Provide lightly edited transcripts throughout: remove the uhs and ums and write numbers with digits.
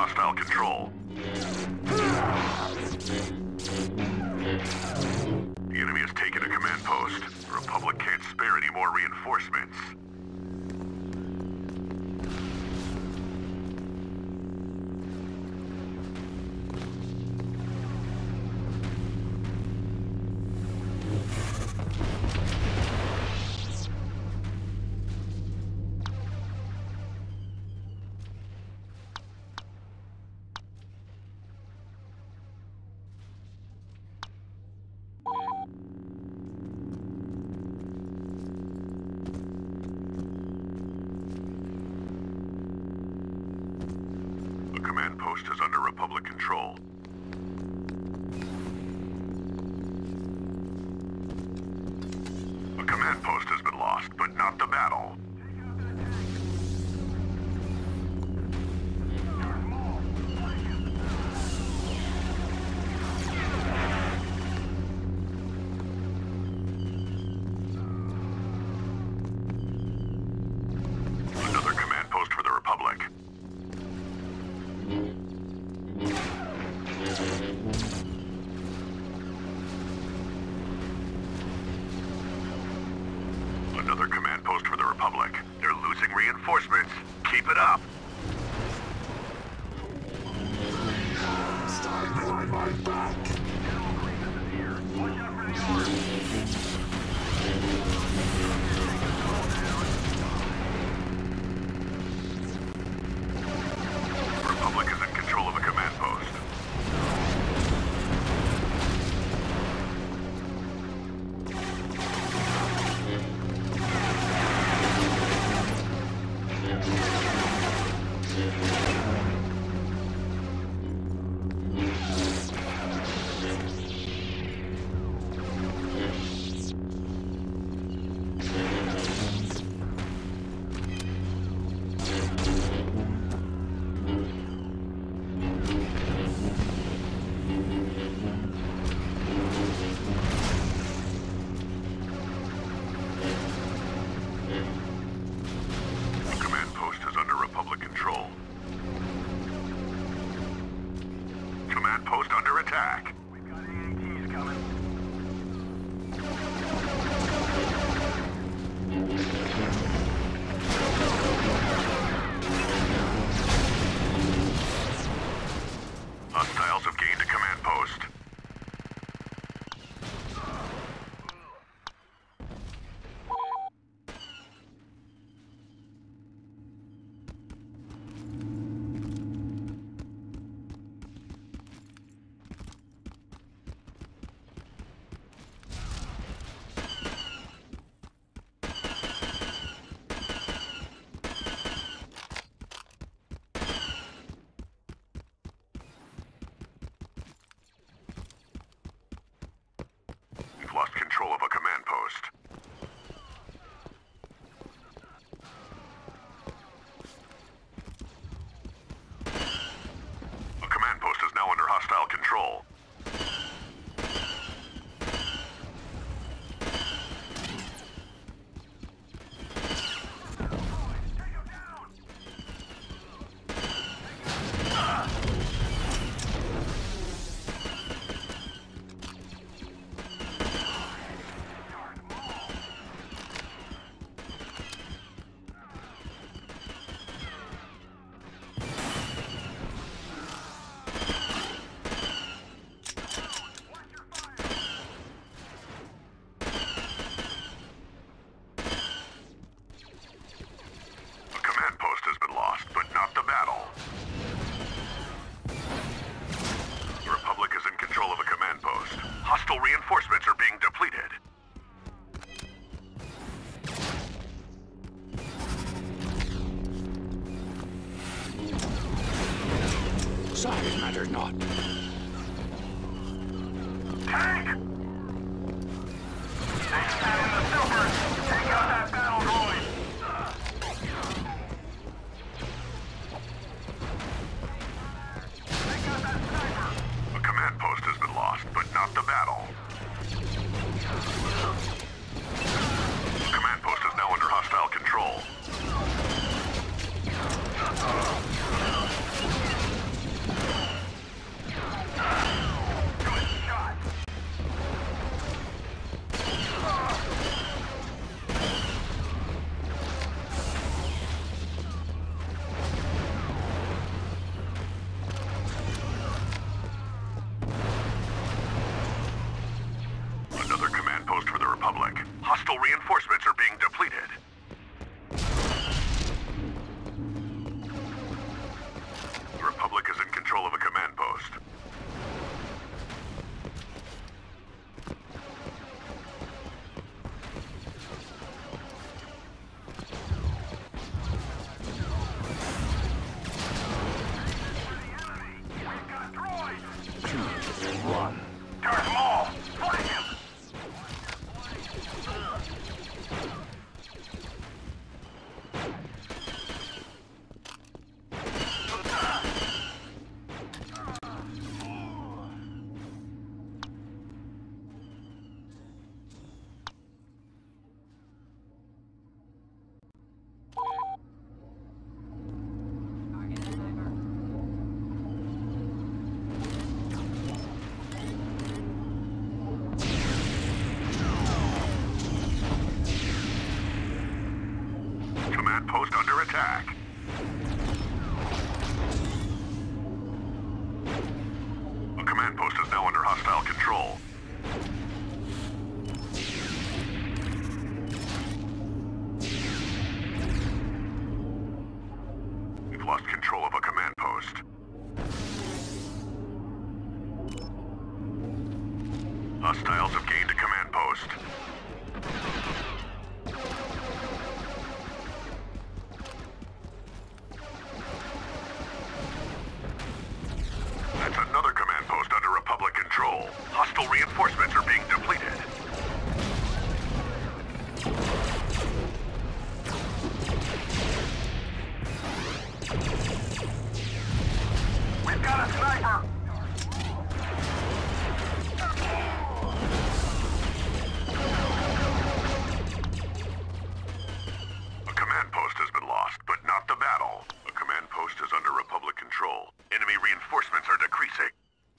hostile control. The enemy has taken a command post. The Republic can't spare any more reinforcements. The command post is under Republic control. A command post has been lost, but not the battle. Another command post for the Republic. Another command post for the Republic. They're losing reinforcements. Keep it up. Stand behind my back. The Republic is in control of a command post. The command post is under Republic control. Command post under attack. We've got AATs coming. Hostiles have gained a command post. We've lost control of a command post. A command post is now under hostile control. A command post has been lost, but not the battle. The Republic is in control of a command post. Hostile reinforcements are being depleted. Size matters not. Tank! Take that in the silver! Take out that battle droid! Take out that sniper! A command post has been lost, but not the battle. The command post is now under hostile control. being depleted. The Republic is in control of a command post. Run. Charge them all! Flank him! Command post under attack. A command post is now under hostile control. We've lost control of a command post. Hostiles have gained a command post. That's another command post under Republic control. Hostile reinforcements are being depleted. We've got a sniper! A command post has been lost, but not the battle. A command post is under Republic control. Enemy reinforcements are decreasing.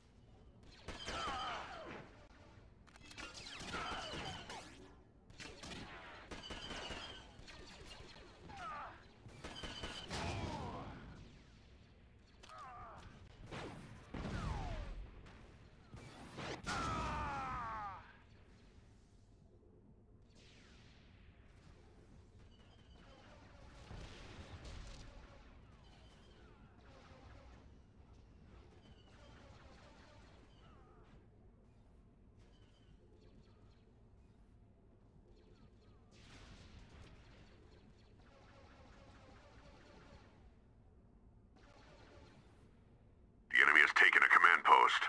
The enemy has taken a command post.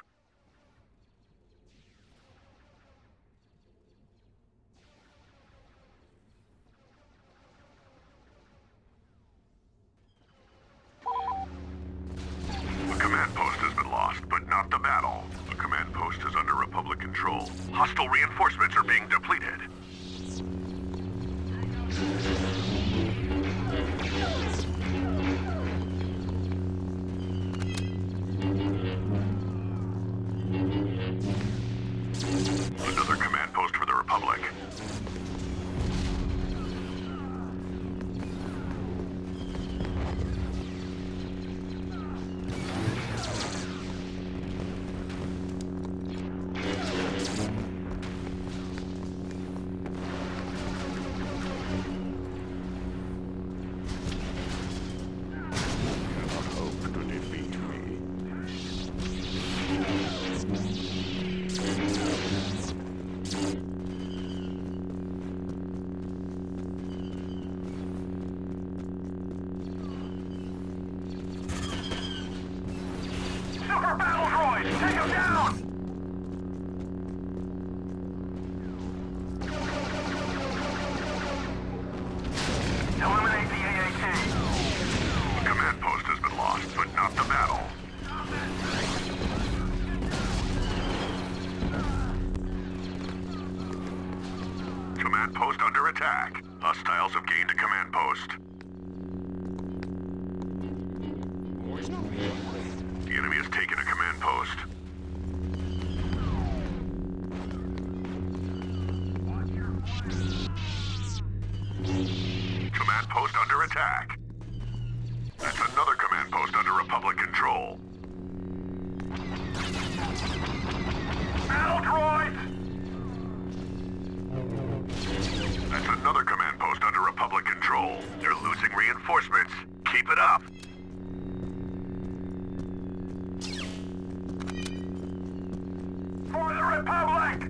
A command post has been lost, but not the battle. A command post is under Republic control. Hostile reinforcements are being depleted. Another command post for the Republic. Cannot hope to defeat me. Super battle droids! Take them down! Eliminate the AAT! A command post has been lost, but not the battle. Command post under attack. Hostiles have gained a command post. The enemy has taken a command post. Command post under attack. That's another command post under Republic control. Battle droids! That's another command Keep it up! For the Republic!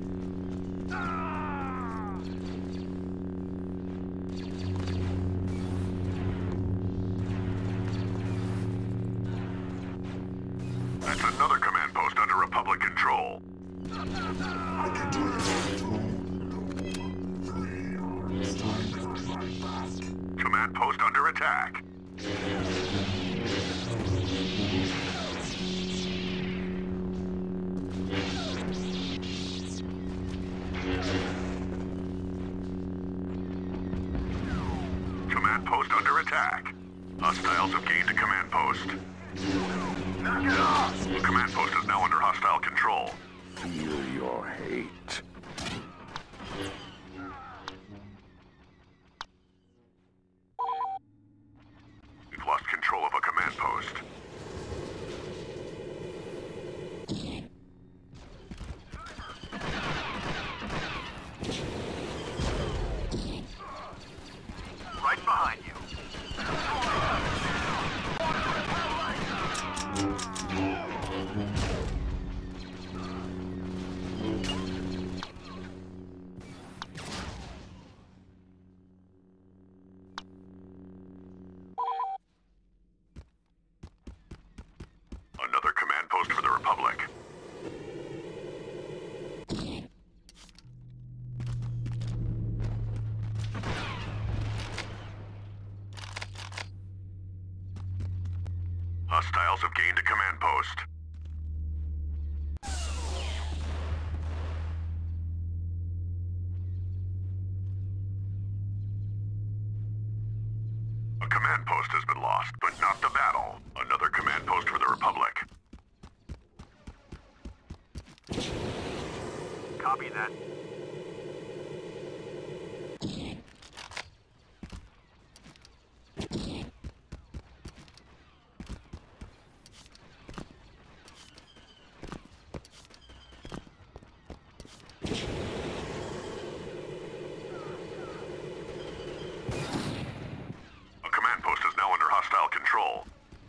That's another command post under Republic control. Command post under attack. Command post under attack. Hostiles have gained a command post. Knock it off! The command post is now under hostile control. Feel your hate. We've lost control of a command post. Right behind you. Another command post for the Republic. Hostiles have gained a command post. A command post has been lost, but not the battle. Another command post for the Republic. Copy that. A command post is now under hostile control.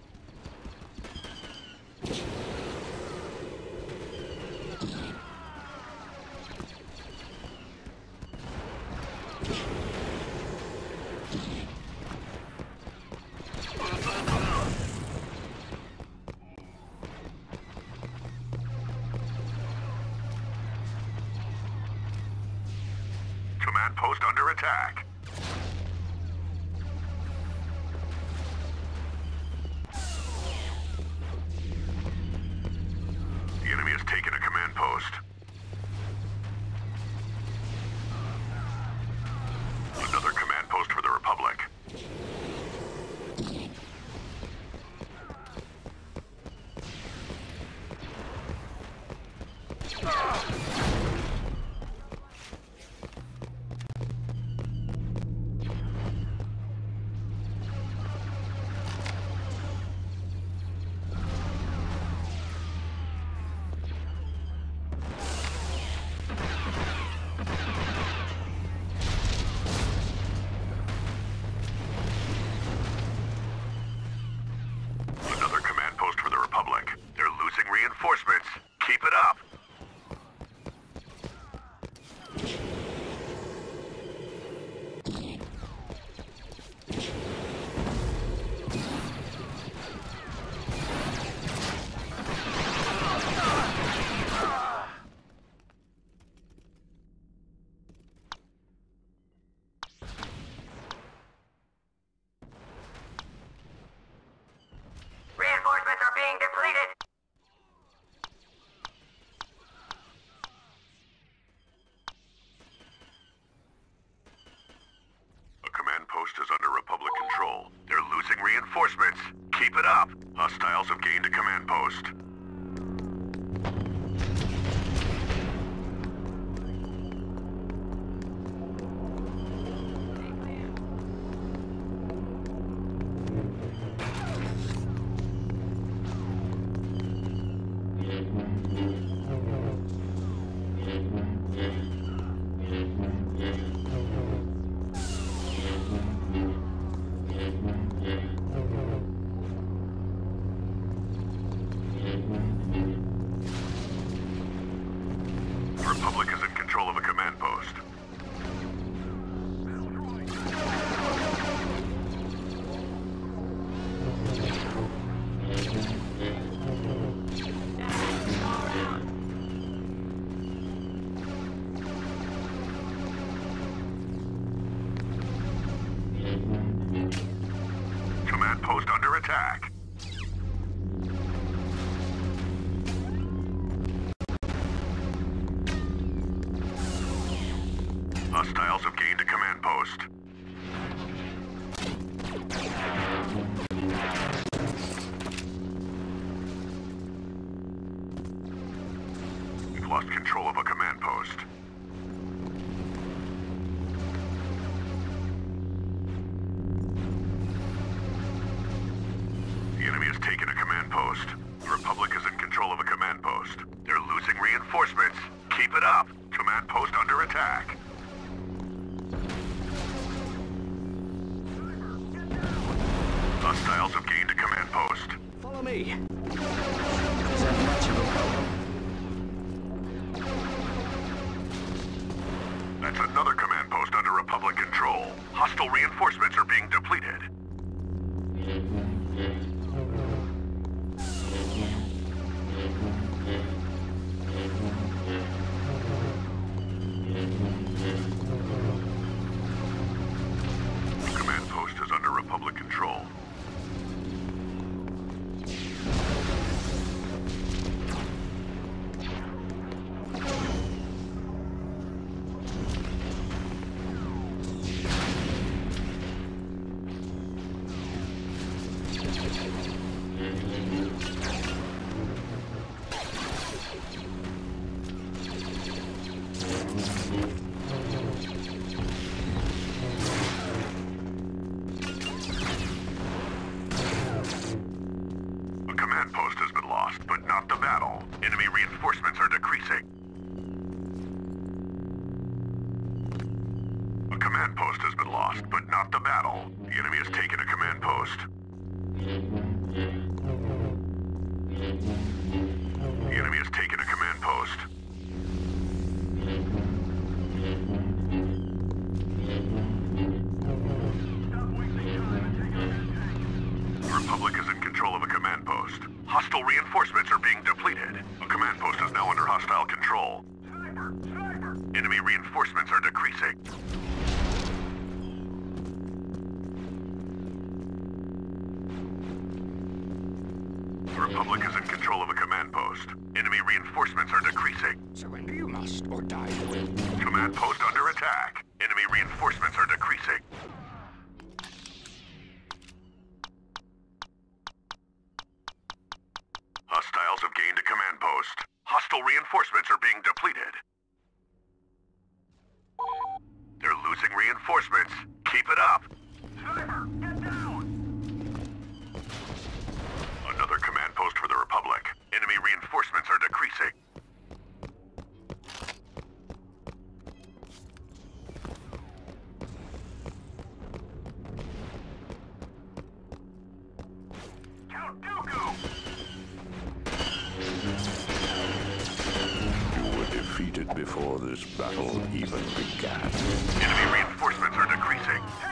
Command post under attack. The enemy has taken a command post. Another command post for the Republic. Another command post for the Republic. They're losing reinforcements. Keep it up. Reinforcements are being depleted. A command post is under Republic control. They're losing reinforcements. Keep it up. Hostiles have gained a command post. command post under attack. Hostiles have gained a command post. We've lost control of a command post. The enemy has taken a command post. The Republic is in control of a command post. They're losing reinforcements. Keep it up. Command post under attack. Hostiles have gained a command post. Follow me. Is that much of a problem? That's another command post under Republic control. Hostile reinforcements are being depleted. The command post is under Republic control. A command post has been lost, but not the battle. Enemy reinforcements are decreasing. A command post has been lost, but not the battle. The enemy has taken a command post. The enemy has taken a command post. The Republic is in control of a command post. Hostile reinforcements are being depleted. A command post is now under hostile control. Sniper! Sniper! Enemy reinforcements are decreasing. The Republic is in control of a command post. Enemy reinforcements are decreasing. Surrender you must, or die you will. Command post under attack. Enemy reinforcements are decreasing. Hostiles have gained a command post. Hostile reinforcements are being depleted. They're losing reinforcements. Keep it up. Sniper! Get down! Another command post for the Republic. Enemy reinforcements are decreasing. Count Dooku! You were defeated before this battle even began. Enemy reinforcements are decreasing.